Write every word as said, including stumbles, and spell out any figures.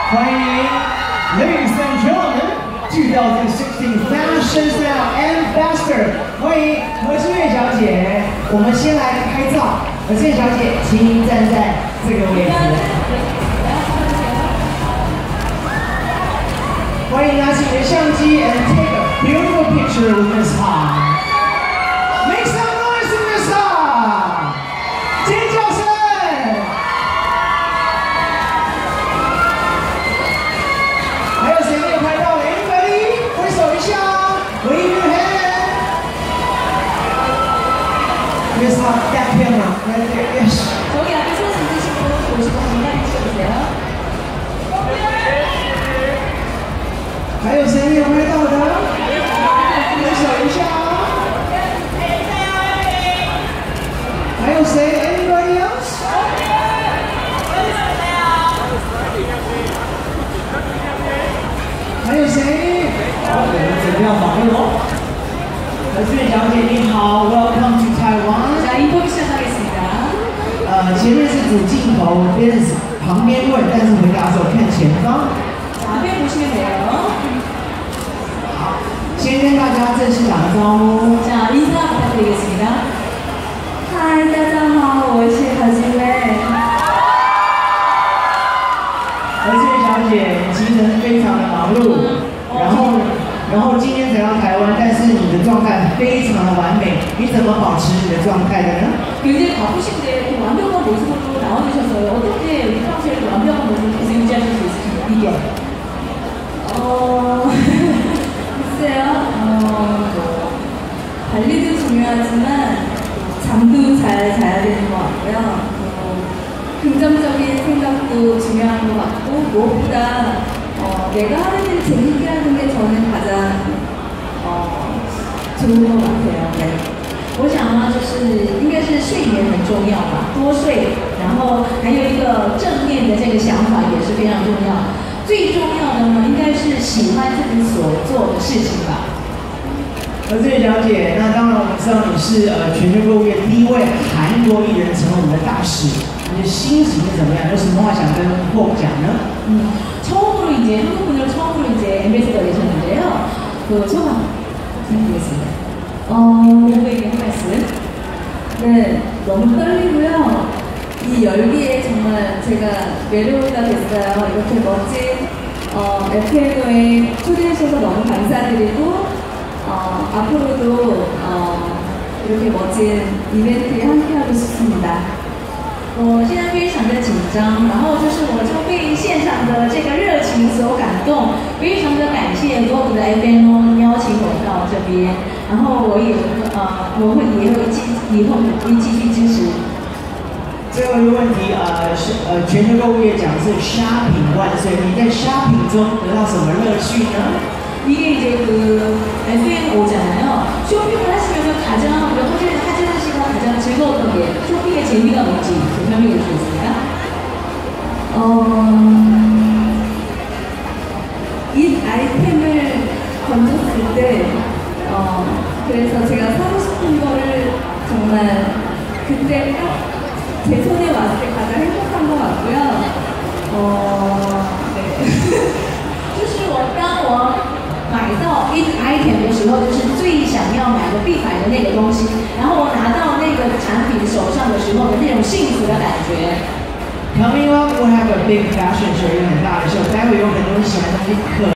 欢迎 Ladies and Gentlemen， two thousand sixteen Fashion Style Ambassador， 欢迎何志月小姐。我们先来拍照，何志月小姐，请站在这个位置。欢迎拿起你的相机 and take a beautiful picture with Miss Han。Make some noise for Miss Han， 尖叫声。 还有谁没有拍到的 ？Anybody？ 挥手一下 ，Wave your hand。Miss Han, that camera right there. Yes. 저기 앞에 사진 찍으시고 보시고 건강히 찍으세요. 还有谁没有拍到的？挥手一下。还有谁 ？Anybody else？ 还有谁？好，我们准备要访问喽。何志月小姐你好 ，Welcome to Taiwan。 자, 인터뷰 시작하겠습니다. 呃，前面是主镜头，边是旁边问，但是回答的时候看前方。 자, 앞에 보시면 돼요. 好，先跟大家正式打个招呼。 자, 인사 부탁드리겠습니다. 嗨，大家好，我是何志月。 何志月小姐行程非常的忙碌，然后然后今天才到台湾，但是你的状态非常的完美，你怎么保持你的状態的呢？ 굉장히 바쁘신데 그 완벽한 모습으로 나와주셔서요. 어떻게 우리 평소에 그 완벽한 모습을 계속 유지하실 수 있을지 이게. 어, 글쎄요. 어, 뭐, 관리도 중요하지만 잠도 잘 자야 되는 것 같고요. 어, 긍정적인 생각도 중요한 것 같고 무엇보다 어, 내가 하는 일 재밌게 하는 게 저는 가장 어, 좋은 것 같아요. 네. 我想呢，就是应该是睡眠很重要吧，多睡，然后还有一个正面的这个想法也是非常重要。最重要的呢，应该是喜欢自己所做的事情吧。 何志月小姐，那当然我们知道你是呃全球购物业第一位韩国艺人成为我们的大使，你的心情是怎么样？有什么话想跟后讲呢？ 음, 처음으로 이제 한국 분으로 처음으로 이제 엠베서더가 되셨는데요. 그 소감 부탁드리겠습니다. 어, 누구에게 한 말씀? 네, 너무 떨리고요. 이 열기에 정말 제가 매료가 됐어요. 이렇게 멋진 어, 에프엠오에 초대해 주셔서 너무 감사드리고 어, 앞으로도 어, 이렇게 멋진 이벤트에 함께하고 싶습니다. 我现在非常的紧张，然后就是我就被现场的这个热情所感动，非常的感谢 Vogue 的 F M O 邀请我到这边，然后我也呃我会也会继以后会继续支持。 最后一个问题，呃，是呃，全球购物业讲是 shopping万岁，你在 shopping 中得到什么乐趣呢？ 이게 이제 그 에프엠오잖아요. 쇼핑을 하시면서 가장 우리가 호텔에서 하지은 씨가 가장 즐거웠던 게 쇼핑의 재미가 뭔지 좀 설명해 줄 수 있을까요? 어, 이 아이템을 건졌을 때 어, 그래서 제가 사고 싶은 거를 정말 그때 딱 제 손에 왔을 때 가장 행복한 것 같고요. 어, 네. 就是我当我买到一 item 的时候，就是最想要买的必买的那个东西，然后我拿到那个产品手上的时候的那种幸福的感觉。 Coming up, we'll have a big fashion show， 一个很大的秀，待会有很多喜欢的东西可。